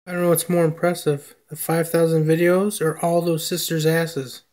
I don't know what's more impressive, the 5,000 videos or all those sisters' asses.